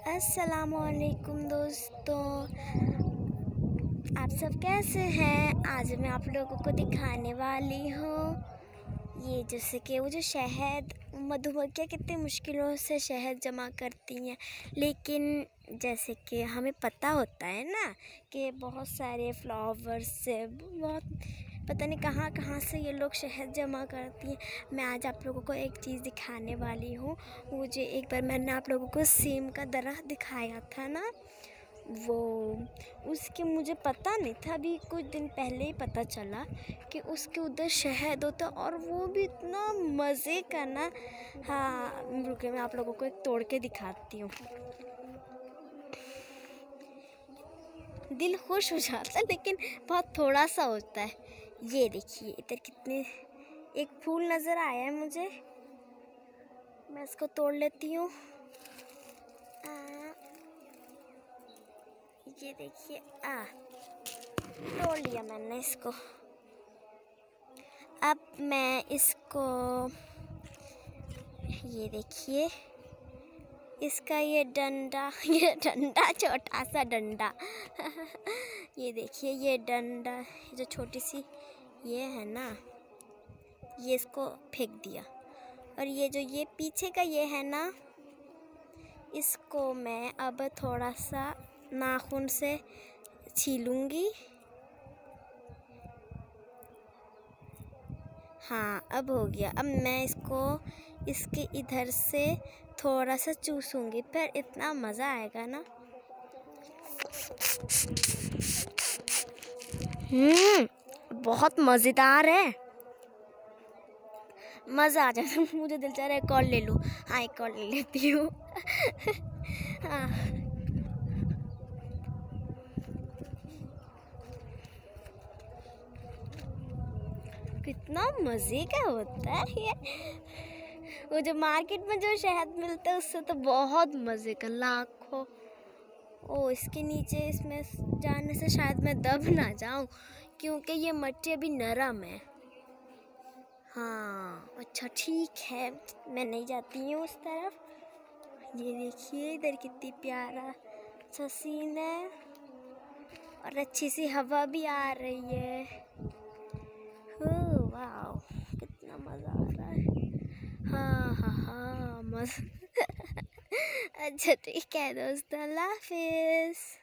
अस्सलामुअलैकुम दोस्तों, आप सब कैसे हैं। आज मैं आप लोगों को दिखाने वाली हूँ ये जैसे कि वो जो शहद मधुमक्खियाँ कितनी मुश्किलों से शहद जमा करती हैं, लेकिन जैसे कि हमें पता होता है ना कि बहुत सारे फ्लावर्स से बहुत पता नहीं कहाँ कहाँ से ये लोग शहद जमा करती हैं। मैं आज आप लोगों को एक चीज़ दिखाने वाली हूँ। मुझे एक बार मैंने आप लोगों को सेम का दरख्त दिखाया था ना, वो उसके मुझे पता नहीं था, अभी कुछ दिन पहले ही पता चला कि उसके उधर शहद होता और वो भी इतना मज़े का ना। हाँ रुके, मैं आप लोगों को एक तोड़ के दिखाती हूँ। दिल खुश हो जाता है लेकिन बहुत थोड़ा सा होता है। ये देखिए इधर कितने एक फूल नज़र आया है मुझे, मैं इसको तोड़ लेती हूँ। ये देखिए तोड़ लिया मैंने इसको। अब मैं इसको ये देखिए इसका ये डंडा छोटा सा डंडा ये देखिए ये डंडा जो छोटी सी ये है ना, ये इसको फेंक दिया। और ये जो ये पीछे का ये है ना, इसको मैं अब थोड़ा सा नाखून से छीलूंगी। हाँ अब हो गया। अब मैं इसको इसके इधर से थोड़ा सा चूसूंगी, फिर इतना मज़ा आएगा ना। बहुत मज़ेदार है, मज़ा आ जाता है। मुझे दिल चाह रहा है एक और ले लूँ। हाँ एक और ले लेती हूँ हाँ कितना मज़े का होता है ये। वो जो मार्केट में जो शहद मिलता है उससे तो बहुत मज़े का, लाखों। ओ इसके नीचे इसमें जाने से शायद मैं दब ना जाऊं, क्योंकि ये मट्टी अभी नरम है। हाँ अच्छा ठीक है, मैं नहीं जाती हूँ उस तरफ। ये देखिए इधर कितनी प्यारा सा सीन है और अच्छी सी हवा भी आ रही है। वाह कितना मज़ा आ रहा है। हाँ मज़ा अच्छा ठीक है दोस्तों, अल्लाह हाफिज़।